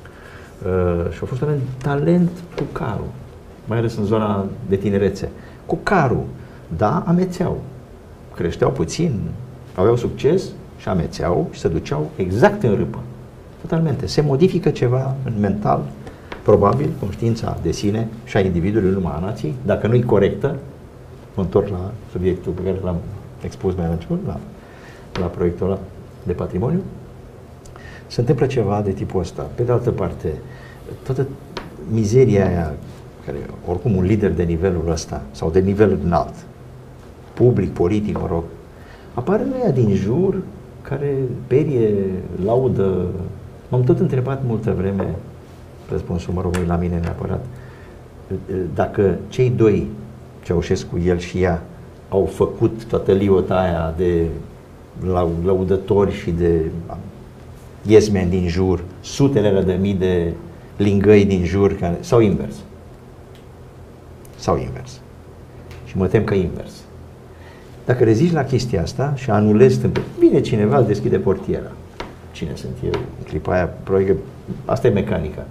și au fost oameni talent cu carul, mai ales în zona de tinerețe. Cu carul, da, amețeau, creșteau puțin, aveau succes și amețeau și se duceau exact în râpă. Totalmente. Se modifică ceva în mental, probabil, conștiința de sine și a individului, numai a nației, dacă nu e corectă. Mă întorc la subiectul pe care l-am expus mai la început, la proiectul ăla de patrimoniu. Se întâmplă ceva de tipul ăsta. Pe de altă parte, toată mizeria aia, care oricum un lider de nivelul ăsta, sau de nivel înalt, public, politic, mă rog, apare ăia din jur care perie, laudă. M-am tot întrebat multă vreme, răspunsul, mă rog, la mine neapărat, dacă cei doi, Ceaușescu, el și ea, au făcut toată liota aia de lăudători și de yes-men din jur, sutele de mii de lingăi din jur, sau invers. Sau invers. Și mă tem că invers. Dacă reziști la chestia asta și anulezi, bine, cineva deschide portiera. Cine sunt eu? În clipa aia, probabil că asta e mecanica.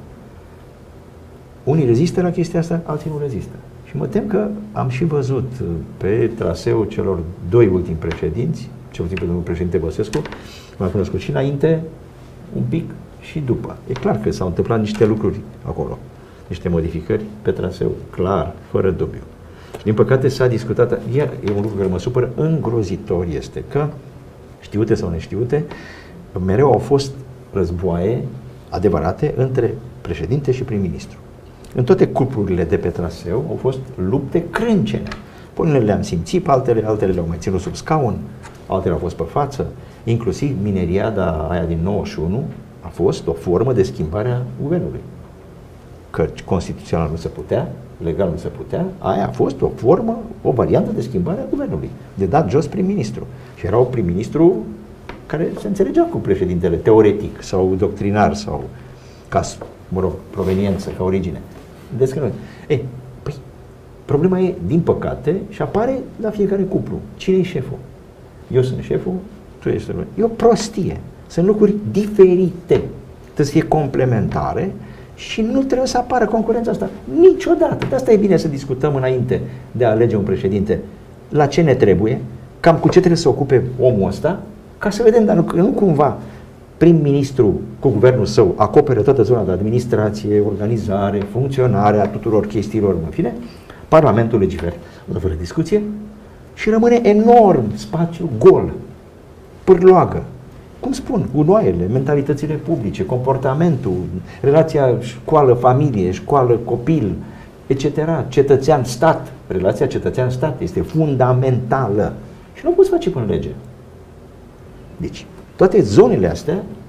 Unii rezistă la chestia asta, alții nu rezistă. Și mă tem că am și văzut pe traseul celor doi ultimi președinți, cel puțin pe domnul președinte Băsescu, m-am cunoscut și înainte, un pic și după. E clar că s-au întâmplat niște lucruri acolo, niște modificări pe traseu, clar, fără dubiu. Și din păcate s-a discutat, iar e un lucru care mă supără îngrozitor, este că, știute sau neștiute, mereu au fost războaie adevărate între președinte și prim-ministru. În toate cuplurile de pe traseu au fost lupte crâncene. Pe unele le-am simțit, pe altele le-au mai ținut sub scaun, altele au fost pe față. Inclusiv mineriada aia din 91 a fost o formă de schimbare a guvernului. Că constituțional nu se putea, legal nu se putea, aia a fost o formă, o variantă de schimbare a guvernului, de dat jos prim-ministru. Și era un prim-ministru care se înțelegea cu președintele, teoretic sau doctrinar sau ca, mă rog, proveniență, ca origine. Păi, problema e, din păcate, și apare la fiecare cuplu. Cine-i șeful? Eu sunt șeful, tu ești șeful. E o prostie. Sunt lucruri diferite. Trebuie să fie complementare și nu trebuie să apară concurența asta. Niciodată. De asta e bine să discutăm înainte de a alege un președinte. La ce ne trebuie? Cam cu ce trebuie să ocupe omul ăsta? Ca să vedem, dar nu cumva prim-ministru cu guvernul său acoperă toată zona de administrație, organizare, funcționare a tuturor chestiilor, în fine, Parlamentul legiferă, fără discuție, și rămâne enorm spațiu gol, pârloagă. Cum spun, gunoaiele, mentalitățile publice, comportamentul, relația școală-familie, școală-copil, etc., cetățean-stat. Relația cetățean-stat este fundamentală și nu o poți face până lege. Deci, toate zonele astea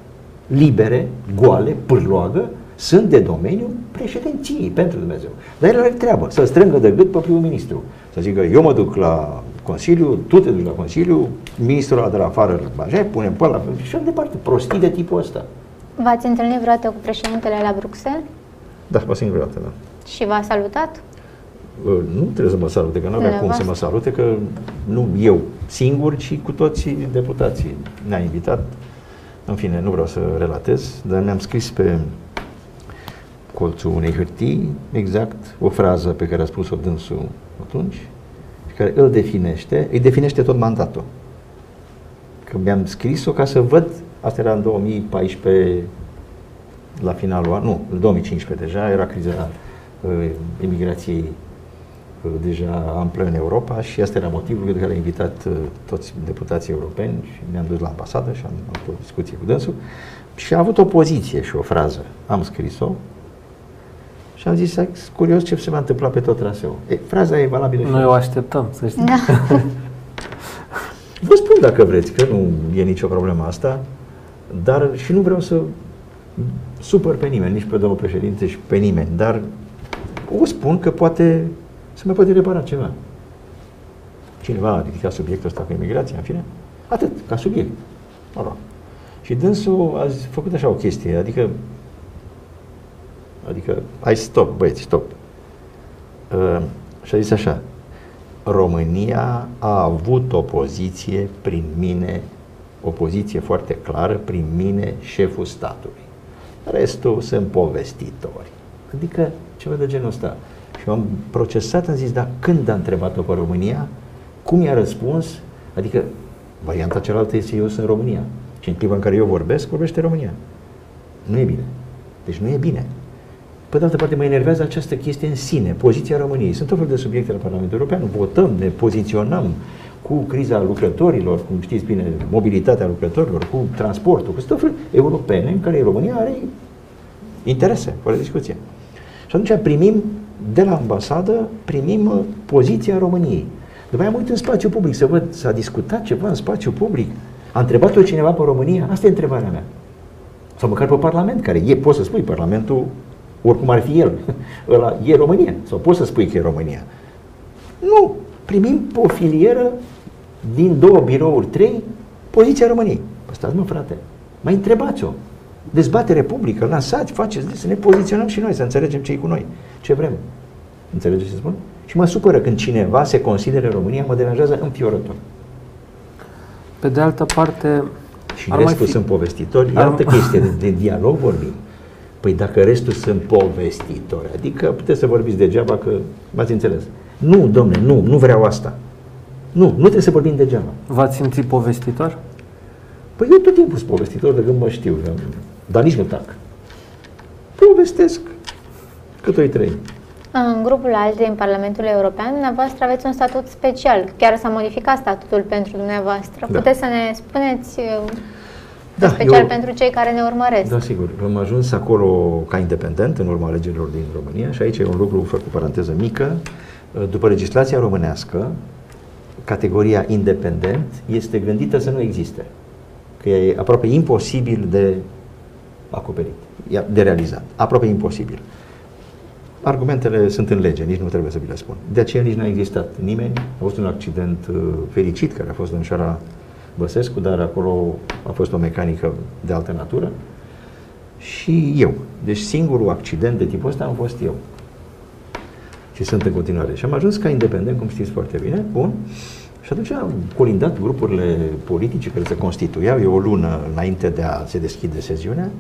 libere, goale, pârloagă, sunt de domeniul președinției, pentru Dumnezeu. Dar el are treabă, să strângă de gât pe primul ministru. Să zică, eu mă duc la Consiliu, tu te duci la Consiliu, ministrul ăla de la afară îl bage, punem pe ăla, și așa departe, prostii de tipul ăsta. V-ați întâlnit vreodată cu președintele la Bruxelles? Da, o singură dată, da. Și v-a salutat? Nu trebuie să mă salute, că nu avea cum să mă salute, că nu eu singur, ci cu toți deputații. Ne-a invitat, în fine, nu vreau să relatez, dar mi-am scris pe colțul unei hârtii, exact, o frază pe care a spus-o dânsul atunci, și care îi definește tot mandatul. Că mi-am scris-o ca să văd, asta era în 2014, la finalul anului, nu, în 2015 deja, era criza emigrației deja amplă în Europa și asta era motivul pentru care a invitat toți deputații europeni și ne-am dus la ambasadă și am avut o discuție cu dânsul și a avut o poziție și o frază. Am scris-o și am zis, curios ce se va întâmpla pe tot traseul. Fraza e valabilă și noi o așteptăm, să știți. Da. Vă spun dacă vreți, că nu e nicio problemă asta, dar și nu vreau să supăr pe nimeni, nici pe domnul președinte și pe nimeni, dar o spun că poate se mai poate repara ceva. Cineva a ridicat subiectul ăsta cu imigrația, în fine, atât, ca subiect. Și dânsul a făcut așa o chestie, adică, hai stop, băieți, stop. Și a zis așa, România a avut o poziție prin mine, o poziție foarte clară, prin mine, șeful statului. Restul sunt povestitori. Adică ceva de genul ăsta. Și am procesat, am zis, dar când a întrebat-o pe România, cum i-a răspuns? Adică, varianta cealaltă este eu sunt România. Și în clipa în care eu vorbesc, vorbește România. Nu e bine. Deci nu e bine. Pe de altă parte, mă enervează această chestie în sine, poziția României. Sunt tot fel de subiecte la Parlamentul European, votăm, ne poziționăm cu criza lucrătorilor, cum știți bine, mobilitatea lucrătorilor, cu transportul, cu tot fel europene în care România are interese, fără discuție. Și atunci primim de la ambasadă, primim poziția României. După aia mă uit în spațiu public să văd, s-a discutat ceva în spațiu public. A întrebat-o cineva pe România? Asta e întrebarea mea. Sau măcar pe Parlament, care e, poți să spui, Parlamentul, oricum ar fi el, ăla e România. Sau poți să spui că e România. Nu. Primim pe o filieră din 2 birouri, 3, poziția României. Păi stați mă, frate, mai întrebați-o. Dezbatere publică, lansați, faceți, să ne poziționăm și noi, să înțelegem ce e cu noi. Ce vrem. Înțelegeți ce spun? Și mă supără când cineva se consideră România, mă deranjează înfiorător. Pe de altă parte... Și restul sunt povestitori, e altă chestie, de dialog vorbim. Păi dacă restul sunt povestitori, adică puteți să vorbiți degeaba că m-ați înțeles. Nu, domne, nu vreau asta. Nu trebuie să vorbim degeaba. V-ați simțit povestitor? Păi eu tot timpul sunt povestitor de când mă știu, dar nici nu tac. Povestesc cât o-i trăi. În grupul ALDE în Parlamentul European, dumneavoastră aveți un statut special. Chiar s-a modificat statutul pentru dumneavoastră. Da. Puteți să ne spuneți special pentru cei care ne urmăresc? Da, sigur. Am ajuns acolo ca independent în urma alegerilor din România și aici e un lucru, fără cu paranteză mică. După legislația românească, categoria independent este gândită să nu existe. Că e aproape imposibil de acoperit, de realizat. Aproape imposibil. Argumentele sunt în lege, nici nu trebuie să vi le spun. De aceea nici nu a existat nimeni. A fost un accident fericit care a fost în Șara Băsescu, dar acolo a fost o mecanică de altă natură. Și eu. Deci singurul accident de tipul ăsta am fost eu. Și sunt în continuare. Și am ajuns ca independent, cum știți foarte bine. Bun. Și atunci am colindat grupurile politice care se constituiau. E o lună înainte de a se deschide sesiunea,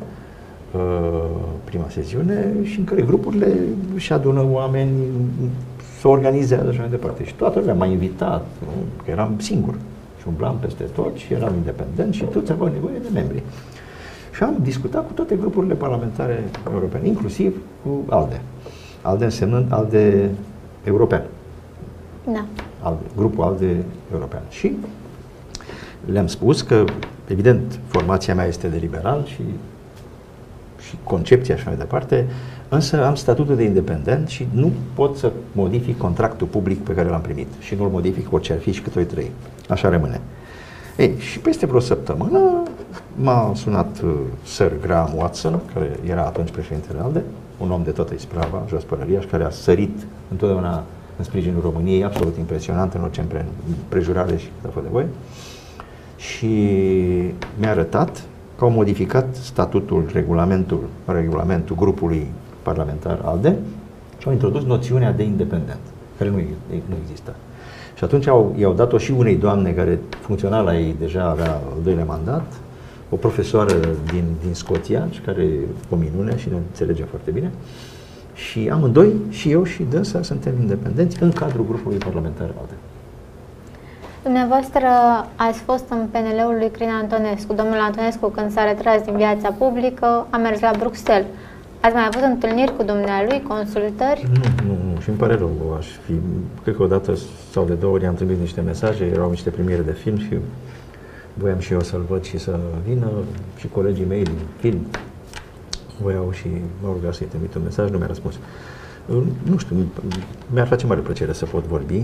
prima sesiune, și în care grupurile își adună oameni, se organizează și mai departe. Și toată lumea m-a invitat, nu? Că eram singur și umblam peste tot și eram independent și toți aveau nevoie de membri. Și am discutat cu toate grupurile parlamentare europene, inclusiv cu ALDE. ALDE însemnând ALDE european. Da. Grupul ALDE european. Și le-am spus că, evident, formația mea este de liberal și concepția și mai departe, însă am statutul de independent și nu pot să modific contractul public pe care l-am primit și nu-l modific orice ar fi și cât o trăi. Așa rămâne. Ei, și peste vreo săptămână M-a sunat Sir Graham Watson, care era atunci președintele ALDE, un om de toată isprava, jos părăria, și care a sărit întotdeauna în sprijinul României, absolut impresionant în orice împrejurare și cât a fost de voie. Și mi-a arătat că au modificat statutul, regulamentul grupului parlamentar ALDE și au introdus noțiunea de independent, care nu exista. Și atunci i-au dat-o și unei doamne care funcționa la ei, deja avea al doilea mandat, o profesoară din Scoția, și care o minune și ne înțelegem foarte bine. Și amândoi, și eu și dânsa, suntem independenți în cadrul grupului parlamentar ALDE. Dumneavoastră ați fost în PNL-ul lui Crin Antonescu. Domnul Antonescu, când s-a retras din viața publică, a mers la Bruxelles. Ați mai avut întâlniri cu dumnealui, consultări? Nu, și îmi pare rău. Cred că o dată sau de două ori am trimis niște mesaje, erau niște premiere de film și voiam și eu să-l văd și să vină, și colegii mei din film voiau și m-au rugat să-i trimit un mesaj, nu mi-a răspuns. Nu știu, mi-ar face mare plăcere să pot vorbi,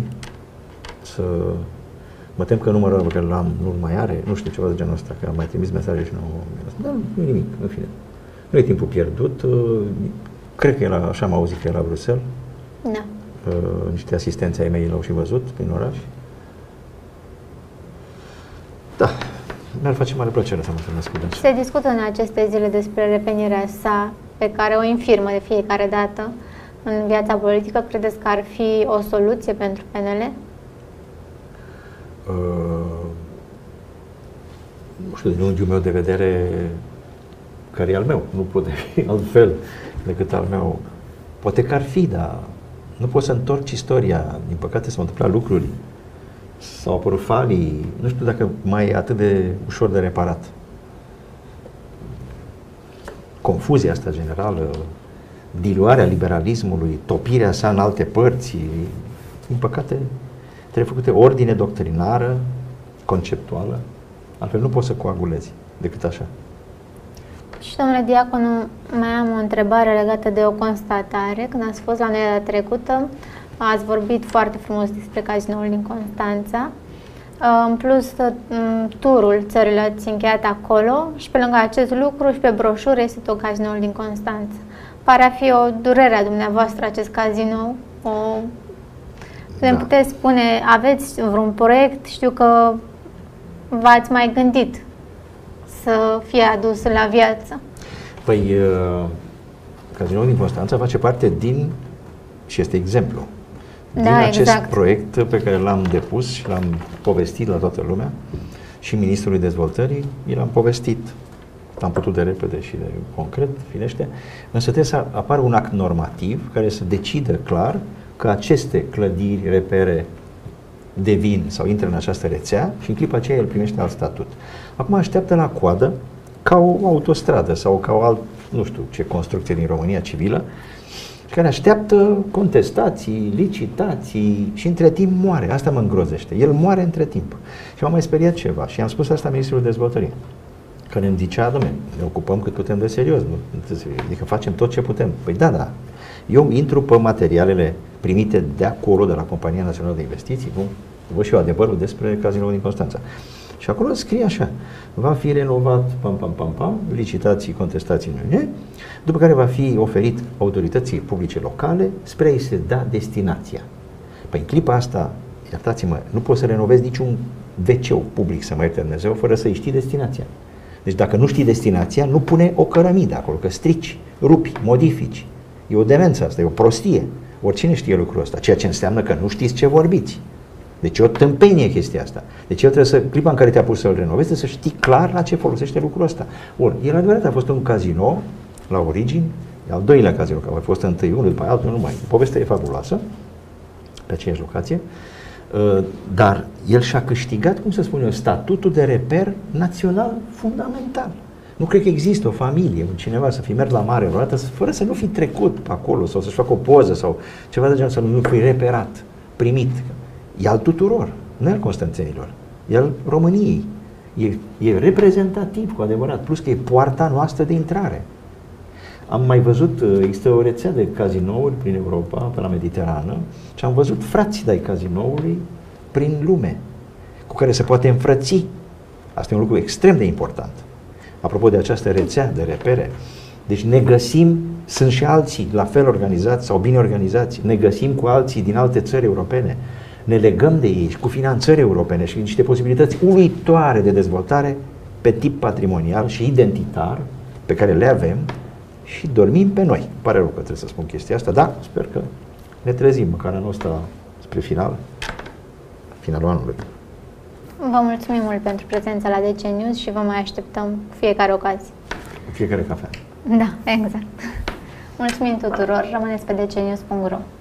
mă tem că numărul pe care l-am nu mai are, nu știu, ceva de genul ăsta, că am mai trimis mesaje și nu mi-a răspuns. Dar nu e nimic, în fine. Nu e timpul pierdut. Cred că așa am auzit că era la Bruxelles. Da. Niște asistenți ai mei l-au și văzut prin oraș. Da, mi-ar face mare plăcere să mă întâlnesc cu dânsul. Se discută în aceste zile despre revenirea sa, pe care o infirmă de fiecare dată în viața politică. Credeți că ar fi o soluție pentru PNL? Nu știu, din unghiul meu de vedere, care e al meu, nu poate fi altfel decât al meu. Poate că ar fi, dar nu poți să întorci istoria. Din păcate s-au întâmplat lucruri, s-au apărut falii, nu știu dacă mai e atât de ușor de reparat. Confuzia asta generală, diluarea liberalismului, topirea sa în alte părți, din păcate trebuie făcute ordine doctrinară, conceptuală, altfel nu poți să coagulezi decât așa. Și, domnule Diaconu, mai am o întrebare legată de o constatare. Când ați fost la noi data trecută, ați vorbit foarte frumos despre cazinoul din Constanța. În plus, turul țării l-ați încheiat acolo și pe lângă acest lucru și pe broșură este tot cazinoul din Constanța. Pare a fi o durere a dumneavoastră acest cazinou. Putem puteți spune, aveți vreun proiect? Știu că v-ați mai gândit să fie adus la viață. Păi, cazinoul din Constanța face parte din, și este exemplu, din acest proiect pe care l-am depus și l-am povestit la toată lumea și Ministrului Dezvoltării, l-am povestit. Am putut de repede și de concret, firește, însă trebuie să apară un act normativ care să decidă clar că aceste clădiri, repere, devin sau intră în această rețea și în clipa aceea el primește alt statut. Acum așteaptă la coadă ca o autostradă sau ca o alt, nu știu ce construcție din România civilă, care așteaptă contestații, licitații și între timp moare. Asta mă îngrozește. El moare între timp. Și m-am mai speriat ceva și am spus asta Ministrul Dezvoltării, care îmi zicea, dom'le, ne ocupăm cât putem de serios, adică facem tot ce putem. Păi da, eu intru pe materialele primite de acolo, de la Compania Națională de Investiții, nu? Văd și eu adevărul despre cazinoul din Constanța. Și acolo scrie așa, va fi renovat, licitații, contestații, după care va fi oferit autorității publice locale spre a-i se da destinația. Păi în clipa asta, iertați-mă, nu poți să renovezi niciun WC public, să mă ierte Dumnezeu, fără să-i știi destinația. Deci dacă nu știi destinația, nu pune o cărămidă acolo, că strici, rupi, modifici. E o demență asta, e o prostie. Oricine știe lucrul ăsta, ceea ce înseamnă că nu știți ce vorbiți. Deci e o tâmpenie chestia asta. Deci eu trebuie să, clipa în care te-a pus să-l renovezi, trebuie să știi clar la ce folosește lucrul ăsta. Ori, el adevărat a fost un casino la origini, al doilea casino, că a fost întâi unul, după altul, nu mai. Povestea e fabuloasă, pe aceeași locație, dar el și-a câștigat, cum să spun eu, statutul de reper național fundamental. Nu cred că există o familie, cineva să fi mers la mare vreodată, fără să nu fi trecut pe acolo sau să-și facă o poză sau ceva de genul, să nu fi reperat, primit. E al tuturor, nu e al constanțenilor, e al României. E reprezentativ cu adevărat, plus că e poarta noastră de intrare. Am mai văzut, există o rețea de cazinouri prin Europa, pe la Mediterană, și am văzut frații de-ai cazinoului prin lume, cu care se poate înfrăți. Asta e un lucru extrem de important. apropo de această rețea de repere, deci ne găsim, sunt și alții la fel organizați sau bine organizați, ne găsim cu alții din alte țări europene, ne legăm de ei cu finanțări europene și niște posibilități uluitoare de dezvoltare pe tip patrimonial și identitar pe care le avem și dormim pe noi. Pare rău că trebuie să spun chestia asta, dar sper că ne trezim măcar anul ăsta spre finalul anului. Vă mulțumim mult pentru prezența la DC News și vă mai așteptăm cu fiecare ocazie. Cu fiecare cafea. Da, exact. Mulțumim tuturor. Rămâneți pe dcnews.ro.